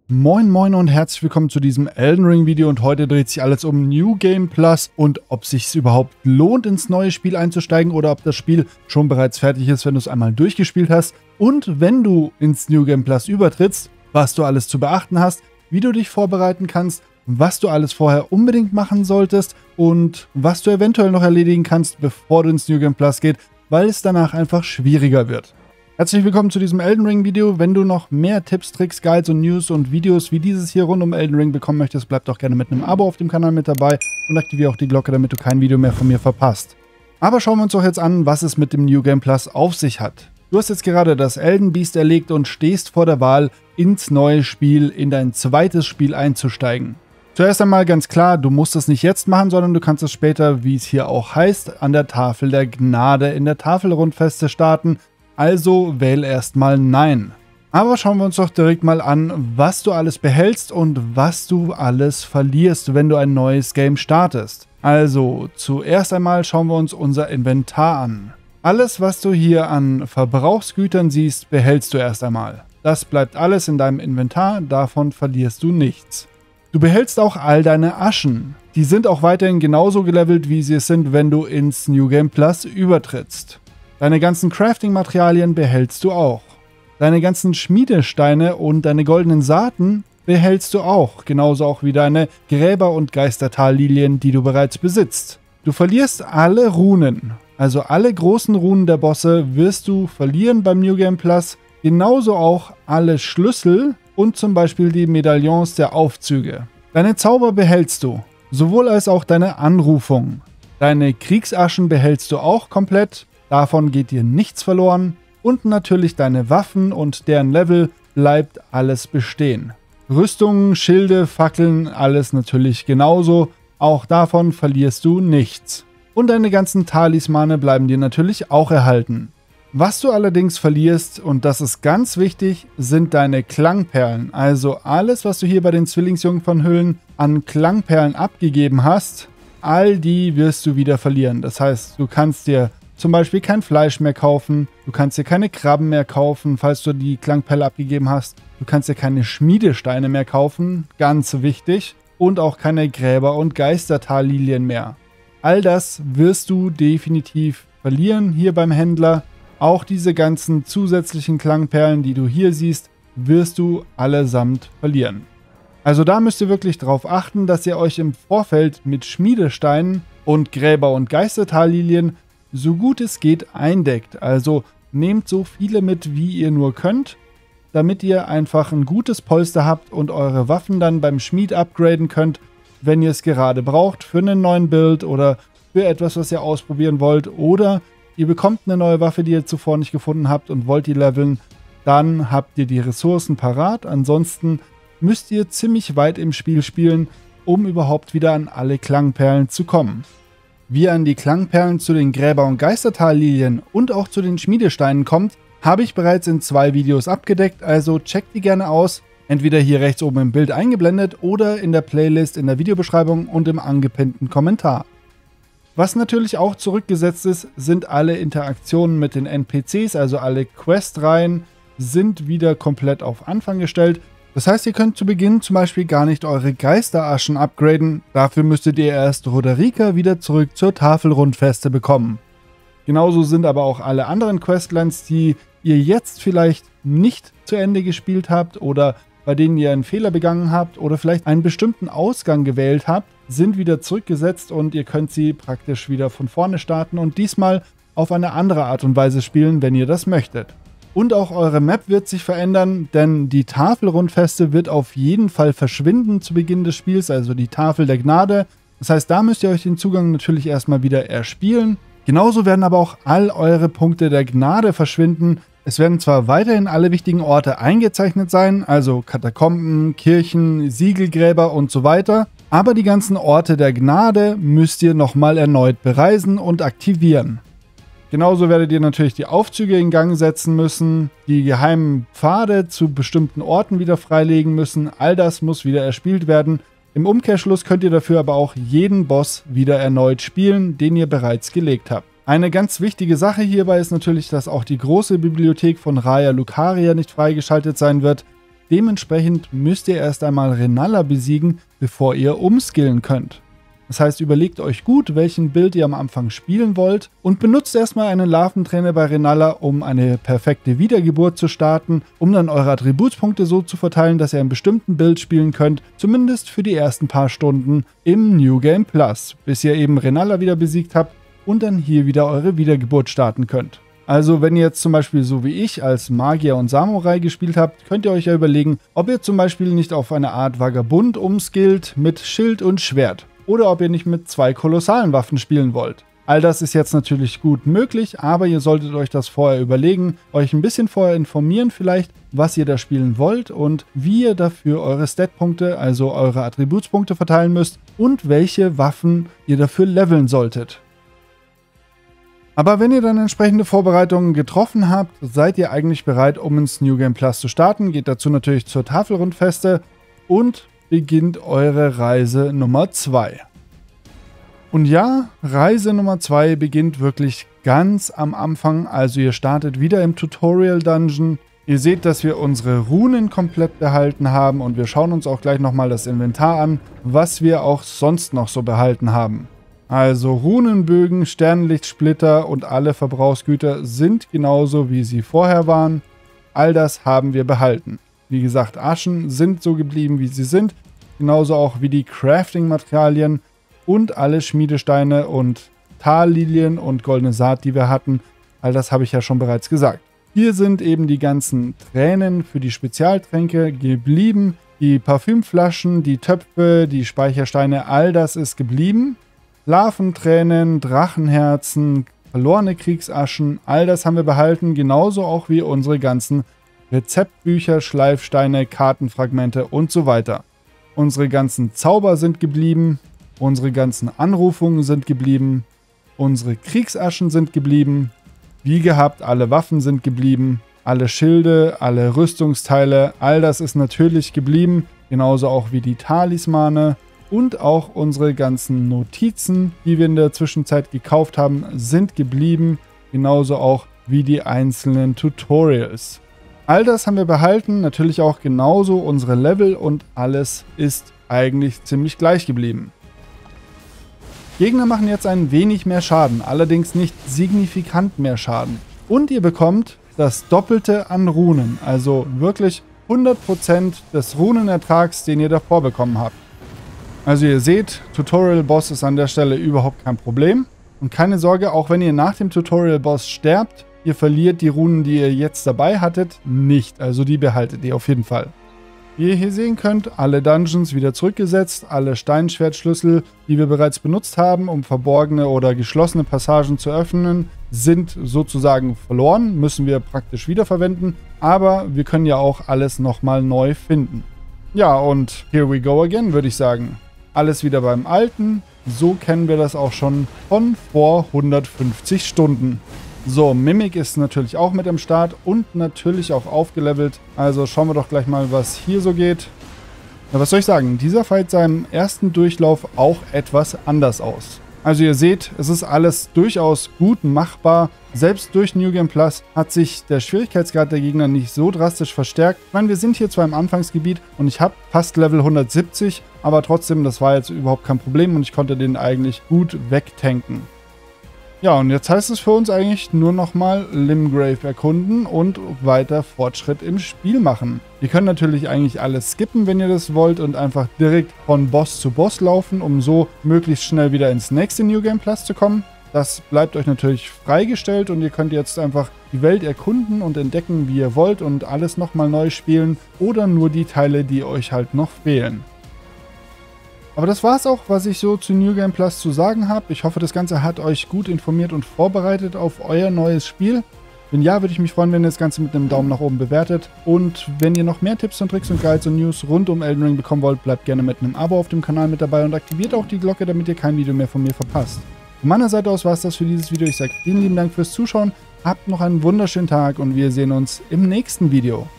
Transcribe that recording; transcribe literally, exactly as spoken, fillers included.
Moin moin und herzlich willkommen zu diesem Elden Ring Video und heute dreht sich alles um New Game Plus und ob es sich überhaupt lohnt, ins neue Spiel einzusteigen oder ob das Spiel schon bereits fertig ist, wenn du es einmal durchgespielt hast. Und wenn du ins New Game Plus übertrittst, was du alles zu beachten hast, wie du dich vorbereiten kannst, was du alles vorher unbedingt machen solltest und was du eventuell noch erledigen kannst, bevor du ins New Game Plus geht, weil es danach einfach schwieriger wird. Herzlich willkommen zu diesem Elden Ring Video. Wenn du noch mehr Tipps, Tricks, Guides und News und Videos wie dieses hier rund um Elden Ring bekommen möchtest, bleib doch gerne mit einem Abo auf dem Kanal mit dabei und aktiviere auch die Glocke, damit du kein Video mehr von mir verpasst. Aber schauen wir uns doch jetzt an, was es mit dem New Game Plus auf sich hat. Du hast jetzt gerade das Elden Beast erlegt und stehst vor der Wahl, ins neue Spiel, in dein zweites Spiel einzusteigen. Zuerst einmal ganz klar, du musst es nicht jetzt machen, sondern du kannst es später, wie es hier auch heißt, an der Tafel der Gnade in der Tafelrundfeste starten. Also wähl erstmal Nein. Aber schauen wir uns doch direkt mal an, was du alles behältst und was du alles verlierst, wenn du ein neues Game startest. Also zuerst einmal schauen wir uns unser Inventar an. Alles, was du hier an Verbrauchsgütern siehst, behältst du erst einmal. Das bleibt alles in deinem Inventar, davon verlierst du nichts. Du behältst auch all deine Aschen. Die sind auch weiterhin genauso gelevelt, wie sie es sind, wenn du ins New Game Plus übertrittst. Deine ganzen Crafting-Materialien behältst du auch. Deine ganzen Schmiedesteine und deine goldenen Saaten behältst du auch, genauso auch wie deine Gräber- und Geistertallilien, die du bereits besitzt. Du verlierst alle Runen, also alle großen Runen der Bosse wirst du verlieren beim New Game Plus, genauso auch alle Schlüssel und zum Beispiel die Medaillons der Aufzüge. Deine Zauber behältst du, sowohl als auch deine Anrufung. Deine Kriegsaschen behältst du auch komplett. Davon geht dir nichts verloren und natürlich deine Waffen und deren Level bleibt alles bestehen. Rüstungen, Schilde, Fackeln, alles natürlich genauso, auch davon verlierst du nichts. Und deine ganzen Talismane bleiben dir natürlich auch erhalten. Was du allerdings verlierst, und das ist ganz wichtig, sind deine Klangperlen. Also alles, was du hier bei den Zwillingsjungfernhöhlen an Klangperlen abgegeben hast, all die wirst du wieder verlieren. Das heißt, du kannst dir zum Beispiel kein Fleisch mehr kaufen, du kannst dir keine Krabben mehr kaufen, falls du die Klangperle abgegeben hast. Du kannst dir keine Schmiedesteine mehr kaufen, ganz wichtig. Und auch keine Gräber- und Geistertallilien mehr. All das wirst du definitiv verlieren hier beim Händler. Auch diese ganzen zusätzlichen Klangperlen, die du hier siehst, wirst du allesamt verlieren. Also da müsst ihr wirklich darauf achten, dass ihr euch im Vorfeld mit Schmiedesteinen und Gräber- und Geistertallilien so gut es geht eindeckt. Also nehmt so viele mit, wie ihr nur könnt, damit ihr einfach ein gutes Polster habt und eure Waffen dann beim Schmied upgraden könnt, wenn ihr es gerade braucht für einen neuen Build oder für etwas, was ihr ausprobieren wollt. Oder ihr bekommt eine neue Waffe, die ihr zuvor nicht gefunden habt und wollt die leveln, dann habt ihr die Ressourcen parat. Ansonsten müsst ihr ziemlich weit im Spiel spielen, um überhaupt wieder an alle Klangperlen zu kommen. Wie ihr an die Klangperlen zu den Gräber- und Geistertallilien und auch zu den Schmiedesteinen kommt, habe ich bereits in zwei Videos abgedeckt, also checkt die gerne aus, entweder hier rechts oben im Bild eingeblendet oder in der Playlist in der Videobeschreibung und im angepinnten Kommentar. Was natürlich auch zurückgesetzt ist, sind alle Interaktionen mit den N P Cs, also alle Questreihen sind wieder komplett auf Anfang gestellt. Das heißt, ihr könnt zu Beginn zum Beispiel gar nicht eure Geisteraschen upgraden, dafür müsstet ihr erst Roderika wieder zurück zur Tafelrundfeste bekommen. Genauso sind aber auch alle anderen Questlines, die ihr jetzt vielleicht nicht zu Ende gespielt habt oder bei denen ihr einen Fehler begangen habt oder vielleicht einen bestimmten Ausgang gewählt habt, sind wieder zurückgesetzt und ihr könnt sie praktisch wieder von vorne starten und diesmal auf eine andere Art und Weise spielen, wenn ihr das möchtet. Und auch eure Map wird sich verändern, denn die Tafelrundfeste wird auf jeden Fall verschwinden zu Beginn des Spiels, also die Tafel der Gnade. Das heißt, da müsst ihr euch den Zugang natürlich erstmal wieder erspielen. Genauso werden aber auch all eure Punkte der Gnade verschwinden. Es werden zwar weiterhin alle wichtigen Orte eingezeichnet sein, also Katakomben, Kirchen, Siegelgräber und so weiter, aber die ganzen Orte der Gnade müsst ihr nochmal erneut bereisen und aktivieren. Genauso werdet ihr natürlich die Aufzüge in Gang setzen müssen, die geheimen Pfade zu bestimmten Orten wieder freilegen müssen. All das muss wieder erspielt werden. Im Umkehrschluss könnt ihr dafür aber auch jeden Boss wieder erneut spielen, den ihr bereits gelegt habt. Eine ganz wichtige Sache hierbei ist natürlich, dass auch die große Bibliothek von Raya Lucaria nicht freigeschaltet sein wird. Dementsprechend müsst ihr erst einmal Renala besiegen, bevor ihr umskillen könnt. Das heißt, überlegt euch gut, welchen Build ihr am Anfang spielen wollt und benutzt erstmal einen Larventrainer bei Renala, um eine perfekte Wiedergeburt zu starten, um dann eure Attributspunkte so zu verteilen, dass ihr einen bestimmten Build spielen könnt, zumindest für die ersten paar Stunden im New Game Plus, bis ihr eben Renala wieder besiegt habt und dann hier wieder eure Wiedergeburt starten könnt. Also wenn ihr jetzt zum Beispiel so wie ich als Magier und Samurai gespielt habt, könnt ihr euch ja überlegen, ob ihr zum Beispiel nicht auf eine Art Vagabund umskillt mit Schild und Schwert. Oder ob ihr nicht mit zwei kolossalen Waffen spielen wollt. All das ist jetzt natürlich gut möglich, aber ihr solltet euch das vorher überlegen, euch ein bisschen vorher informieren vielleicht, was ihr da spielen wollt und wie ihr dafür eure Statpunkte, also eure Attributspunkte verteilen müsst und welche Waffen ihr dafür leveln solltet. Aber wenn ihr dann entsprechende Vorbereitungen getroffen habt, seid ihr eigentlich bereit, um ins New Game Plus zu starten. Geht dazu natürlich zur Tafelrundfeste und beginnt eure Reise Nummer zwei. Und ja, Reise Nummer zwei beginnt wirklich ganz am Anfang, also ihr startet wieder im Tutorial Dungeon. Ihr seht, dass wir unsere Runen komplett behalten haben und wir schauen uns auch gleich nochmal das Inventar an, was wir auch sonst noch so behalten haben. Also Runenbögen, Sternlichtsplitter und alle Verbrauchsgüter sind genauso wie sie vorher waren. All das haben wir behalten. Wie gesagt, Aschen sind so geblieben, wie sie sind. Genauso auch wie die Crafting-Materialien und alle Schmiedesteine und Tallilien und goldene Saat, die wir hatten. All das habe ich ja schon bereits gesagt. Hier sind eben die ganzen Tränen für die Spezialtränke geblieben. Die Parfümflaschen, die Töpfe, die Speichersteine, all das ist geblieben. Larventränen, Drachenherzen, verlorene Kriegsaschen, all das haben wir behalten. Genauso auch wie unsere ganzen Rezeptbücher, Schleifsteine, Kartenfragmente und so weiter. Unsere ganzen Zauber sind geblieben, unsere ganzen Anrufungen sind geblieben, unsere Kriegsaschen sind geblieben, wie gehabt, alle Waffen sind geblieben, alle Schilde, alle Rüstungsteile, all das ist natürlich geblieben, genauso auch wie die Talismane und auch unsere ganzen Notizen, die wir in der Zwischenzeit gekauft haben, sind geblieben, genauso auch wie die einzelnen Tutorials. All das haben wir behalten, natürlich auch genauso unsere Level und alles ist eigentlich ziemlich gleich geblieben. Gegner machen jetzt ein wenig mehr Schaden, allerdings nicht signifikant mehr Schaden. Und ihr bekommt das Doppelte an Runen, also wirklich hundert Prozent des Runenertrags, den ihr davor bekommen habt. Also ihr seht, Tutorial Boss ist an der Stelle überhaupt kein Problem. Und keine Sorge, auch wenn ihr nach dem Tutorial Boss sterbt, ihr verliert die Runen, die ihr jetzt dabei hattet, nicht. Also die behaltet ihr auf jeden Fall. Wie ihr hier sehen könnt, alle Dungeons wieder zurückgesetzt, alle Steinschwertschlüssel, die wir bereits benutzt haben, um verborgene oder geschlossene Passagen zu öffnen, sind sozusagen verloren, müssen wir praktisch wiederverwenden, aber wir können ja auch alles nochmal neu finden. Ja, und here we go again, würde ich sagen. Alles wieder beim Alten, so kennen wir das auch schon von vor hundertfünfzig Stunden. So, Mimic ist natürlich auch mit am Start und natürlich auch aufgelevelt. Also schauen wir doch gleich mal, was hier so geht. Ja, was soll ich sagen? Dieser Fight sah im ersten Durchlauf auch etwas anders aus. Also ihr seht, es ist alles durchaus gut machbar. Selbst durch New Game Plus hat sich der Schwierigkeitsgrad der Gegner nicht so drastisch verstärkt. Ich meine, wir sind hier zwar im Anfangsgebiet und ich habe fast Level hundertsiebzig, aber trotzdem, das war jetzt überhaupt kein Problem und ich konnte den eigentlich gut wegtanken. Ja, und jetzt heißt es für uns eigentlich nur nochmal Limgrave erkunden und weiter Fortschritt im Spiel machen. Ihr könnt natürlich eigentlich alles skippen, wenn ihr das wollt und einfach direkt von Boss zu Boss laufen, um so möglichst schnell wieder ins nächste New Game Plus zu kommen. Das bleibt euch natürlich freigestellt und ihr könnt jetzt einfach die Welt erkunden und entdecken, wie ihr wollt und alles nochmal neu spielen oder nur die Teile, die euch halt noch fehlen. Aber das war's auch, was ich so zu New Game Plus zu sagen habe. Ich hoffe, das Ganze hat euch gut informiert und vorbereitet auf euer neues Spiel. Wenn ja, würde ich mich freuen, wenn ihr das Ganze mit einem Daumen nach oben bewertet. Und wenn ihr noch mehr Tipps und Tricks und Guides und News rund um Elden Ring bekommen wollt, bleibt gerne mit einem Abo auf dem Kanal mit dabei und aktiviert auch die Glocke, damit ihr kein Video mehr von mir verpasst. Von meiner Seite aus war es das für dieses Video. Ich sage vielen lieben Dank fürs Zuschauen. Habt noch einen wunderschönen Tag und wir sehen uns im nächsten Video.